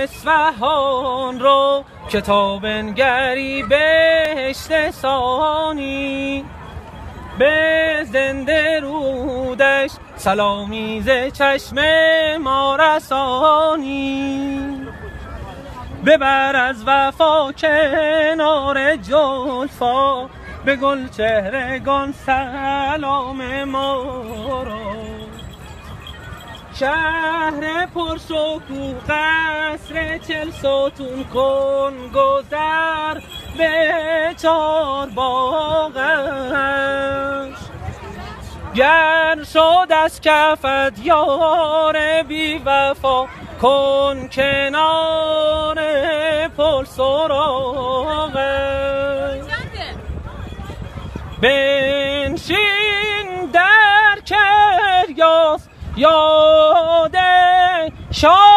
اصفهان رو کتاب نگری بهشت ثانی، به زنده رودش سلامی ز چشم ما رسانی. ببر از وفا کنار جلفا، به گل چهرگان سلام ما را. شهر پرشکوه قصر 40 ستون کن گذر به 4 باغش. گر شد از کفت یار بی وفا، کن کنار پل سراغش. بنشین در کریاس یاد شاه